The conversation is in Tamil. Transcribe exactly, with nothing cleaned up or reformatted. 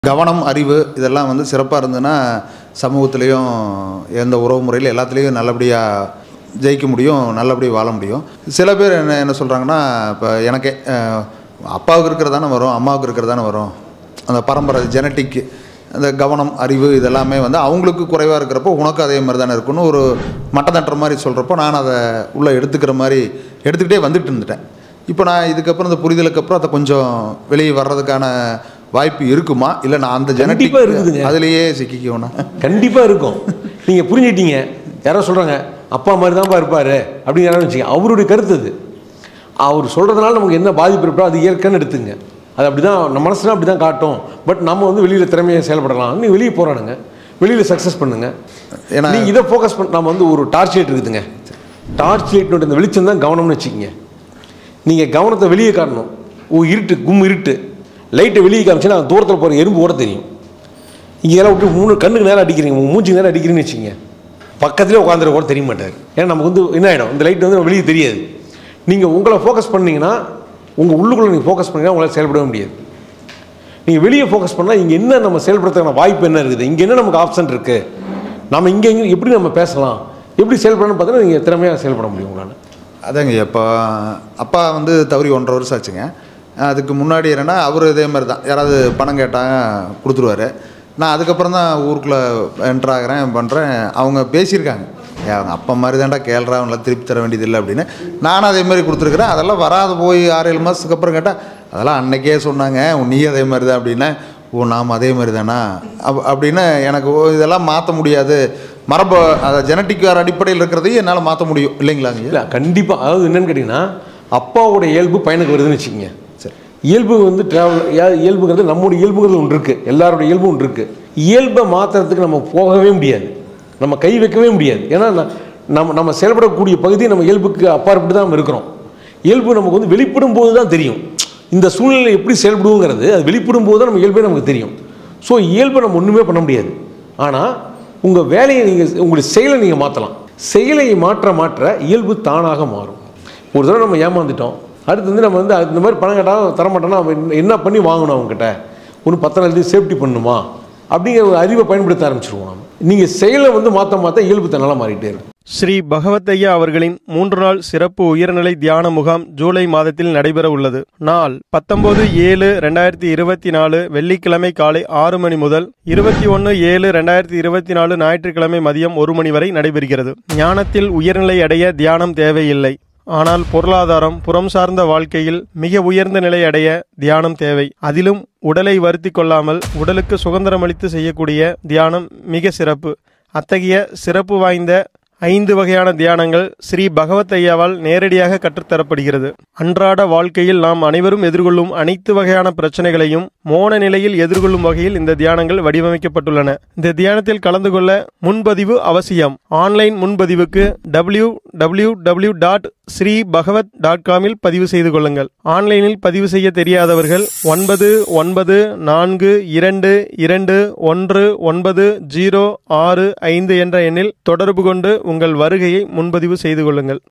கவனம், அறிவு இதெல்லாம் வந்து சிறப்பாக இருந்ததுன்னா சமூகத்திலையும் எந்த உறவு முறையில் எல்லாத்துலேயும் நல்லபடியாக ஜெயிக்க முடியும், நல்லபடியாக வாழ முடியும். சில பேர் என்ன என்ன சொல்கிறாங்கன்னா, இப்போ எனக்கே அப்பாவுக்கு இருக்கிறதானே வரும், அம்மாவுக்கு இருக்கிறதானே வரும், அந்த பரம்பரை ஜெனட்டிக் அந்த கவனம், அறிவு இதெல்லாமே வந்து அவங்களுக்கு குறைவாக இருக்கிறப்போ உனக்கு அதே மாதிரி தானே இருக்குன்னு ஒரு மட்டம் தட்டுற மாதிரி சொல்கிறப்போ நான் அதை உள்ளே எடுத்துக்கிற மாதிரி எடுத்துக்கிட்டே வந்துட்டு இருந்துட்டேன். இப்போ நான் இதுக்கப்புறம் இந்த புரிதலுக்கு அப்புறம் அதை கொஞ்சம் வெளியே வர்றதுக்கான வாய்ப்பு இருக்குமா, இல்லை நான் அந்த ஜெனட்டிக் இருக்குதுங்க அதுலேயே சிக்கிக்கோனா? கண்டிப்பாக இருக்கும். நீங்கள் புரிஞ்சிட்டீங்க. யாரோ சொல்கிறாங்க அப்பா மாதிரி தான்ப்பா இருப்பார் அப்படின்னு யாரும் வச்சுங்க, அவருடைய கருத்து அது. அவர் சொல்கிறதுனால நமக்கு என்ன பாதிப்பு இருப்போ அது இயற்கைன்னு எடுத்துங்க. அது அப்படி தான் நம்ம மனசுனா அப்படி தான் காட்டும். பட் நம்ம வந்து வெளியில் திறமையாக செயல்படலாம். நீ வெளியே போகிறானுங்க, வெளியில் சக்ஸஸ் பண்ணுங்கள். ஏன்னா நீ இதை ஃபோக்கஸ் பண்ண நம்ம வந்து ஒரு டார்ச் லைட் இருக்குதுங்க. டார்ச் லைட்னோட இந்த வெளிச்சம் தான் கவனம்னு வச்சுக்கிங்க. நீங்கள் கவனத்தை வெளியே காட்டணும். ஓ இருட்டு, கும் இருட்டு, லைட்டை வெளியே காமிச்சுன்னா தூரத்தில் போகிற எறும்பு ஓட தெரியும். இங்கே எல்லாம் விட்டு மூணு கண்ணுக்கு நேரம் அடிக்கிறீங்க, மூச்சுக்கு நேரம் அடிக்கிறீங்கன்னு வச்சுங்க, பக்கத்துலேயே உட்காந்துரு கூட தெரிய மாட்டார். ஏன்னா நமக்கு வந்து என்ன ஆகிடும், இந்த லைட் வந்து வெளியே தெரியாது. நீங்கள் உங்களை ஃபோக்கஸ் பண்ணிங்கன்னா, உங்கள் உள்ளுக்குள்ளே நீங்கள் ஃபோக்கஸ் பண்ணிங்கன்னா உங்களால் செயல்படவே முடியாது. நீங்கள் வெளியே ஃபோக்கஸ் பண்ணால் இங்கே என்ன நம்ம செயல்படுறதுக்கான வாய்ப்பு என்ன இருக்குது, இங்கே என்ன நமக்கு ஆப்ஷன் இருக்குது, நம்ம இங்கே இங்கே எப்படி நம்ம பேசலாம், எப்படி செயல்படணும்னு பார்த்தீங்கன்னா நீங்கள் திறமையாக செயல்பட முடியும் உங்களால். அதாங்க, இப்போ அப்பா வந்து தவறி ஒன்றரை வருஷம் ஆச்சுங்க. அதுக்கு முன்னாடி என்னென்னா அவர் இதே மாதிரி தான், யாராவது பணம் கேட்டாங்க கொடுத்துருவார். நான் அதுக்கப்புறம் தான் ஊருக்குள்ளே என்ட்ராகிறேன் பண்ணுறேன். அவங்க பேசியிருக்காங்க, அவங்க அப்பா மாதிரி தான்டா கேள்றா, அவங்கள திருப்பி தர வேண்டியதில்லை அப்படின்னு. நானும் அதே மாதிரி கொடுத்துருக்குறேன். அதெல்லாம் வராது போய் ஆறு ஏழு மாதத்துக்கு அப்புறம் கேட்டால் அதெல்லாம் அன்னைக்கே சொன்னாங்க, நீ அதே மாதிரி தான் அப்படின்னா, ஓ நாம் அதே மாதிரி தானா அப் அப்படின்னு எனக்கு இதெல்லாம் மாற்ற முடியாது. மரபு அதை ஜெனட்டிக் வேறு அடிப்படையில் இருக்கிறதையும் என்னால் மாற்ற முடியும் இல்லைங்களாங்க? இல்லை கண்டிப்பாக. அதாவது என்னென்னு கேட்டிங்கன்னா, அப்பாவோட இயல்பு பையனுக்கு வருதுன்னு வச்சுக்கோங்க. சரி, இயல்பு வந்து ட்ராவல் இயல்புங்கிறது நம்மளுடைய இயல்புங்கிறது ஒன்று இருக்குது, எல்லாரோட இயல்பு ஒன்று இருக்குது. இயல்பை மாற்றுறதுக்கு நம்ம போகவே முடியாது, நம்ம கை வைக்கவே முடியாது. ஏன்னா நம்ம நம்ம செயல்படக்கூடிய பகுதி நம்ம இயல்புக்கு அப்பாற்பட்டு தான் நம்ம இருக்கிறோம். இயல்பு நமக்கு வந்து வெளிப்படும் போது தான் தெரியும். இந்த சூழ்நிலை எப்படி செயல்படுங்கிறது அது வெளிப்படும் போது தான் நம்ம இயல்பே நமக்கு தெரியும். ஸோ இயல்பை நம்ம ஒன்றுமே பண்ண முடியாது. ஆனால் உங்கள் வேலையை நீங்கள் உங்களுடைய செயலை நீங்கள் மாற்றலாம். செயலை மாற்ற மாற்ற இயல்பு தானாக மாறும். ஒரு தடவை நம்ம ஏமாந்துட்டோம், அடுத்து வந்து நம்ம வந்து இந்த மாதிரி பணம் கேட்டால் தரமாட்டோன்னா என்ன பண்ணி வாங்கணும், அவங்ககிட்ட ஒன்று பத்து நாள் சேஃப்டி பண்ணணுமா அப்படிங்கிற ஒரு அறிவை பயன்படுத்த ஆரம்பிச்சிருவோம். நம்ம நீங்கள் செயலை வந்து மாற்ற மாற்ற இயல்பு தன்னால் மாறிட்டே இருக்கும். ஸ்ரீ பகவத்தையா அவர்களின் மூன்று நாள் சிறப்பு உயர்நிலை தியான முகாம் ஜூலை மாதத்தில் நடைபெற உள்ளது. நாள் பத்தொன்பது ஏழு ரெண்டாயிரத்தி இருபத்தி நாலு வெள்ளிக்கிழமை காலை ஆறு மணி முதல் இருபத்தி ஒன்று ஏழு ரெண்டாயிரத்தி இருபத்தி நாலு ஞாயிற்றுக்கிழமை மதியம் ஒரு மணி வரை நடைபெறுகிறது. ஞானத்தில் உயர்நிலை அடைய தியானம் தேவையில்லை, ஆனால் பொருளாதாரம், புறம் சார்ந்த வாழ்க்கையில் மிக உயர்ந்த நிலை அடைய தியானம் தேவை. அதிலும் உடலை வருத்தி கொள்ளாமல் உடலுக்கு சுதந்திரமளித்து செய்யக்கூடிய தியானம் மிக சிறப்பு. அத்தகைய சிறப்பு வாய்ந்த ஐந்து வகையான தியானங்கள் ஸ்ரீ பகவத்தையாவால் நேரடியாக கற்றுத்தரப்படுகிறது. அன்றாட வாழ்க்கையில் நாம் அனைவரும் எதிர்கொள்ளும் அனைத்து வகையான பிரச்சனைகளையும் மோன நிலையில் எதிர்கொள்ளும் வகையில் இந்த தியானங்கள் வடிவமைக்கப்பட்டுள்ளன. இந்த தியானத்தில் கலந்து கொள்ள முன்பதிவு அவசியம். ஆன்லைன் முன்பதிவுக்கு W W W dot Sri Bhagavat dot காமில் பதிவு செய்து கொள்ளுங்கள். ஆன்லைனில் பதிவு செய்ய தெரியாதவர்கள் ஒன்பது ஒன்பது நான்கு இரண்டு இரண்டு ஒன்று ஒன்பது ஜீரோ ஆறு ஐந்து என்ற எண்ணில் தொடர்பு கொண்டு உங்கள் வருகையை முன்பதிவு செய்து கொள்ளுங்கள்.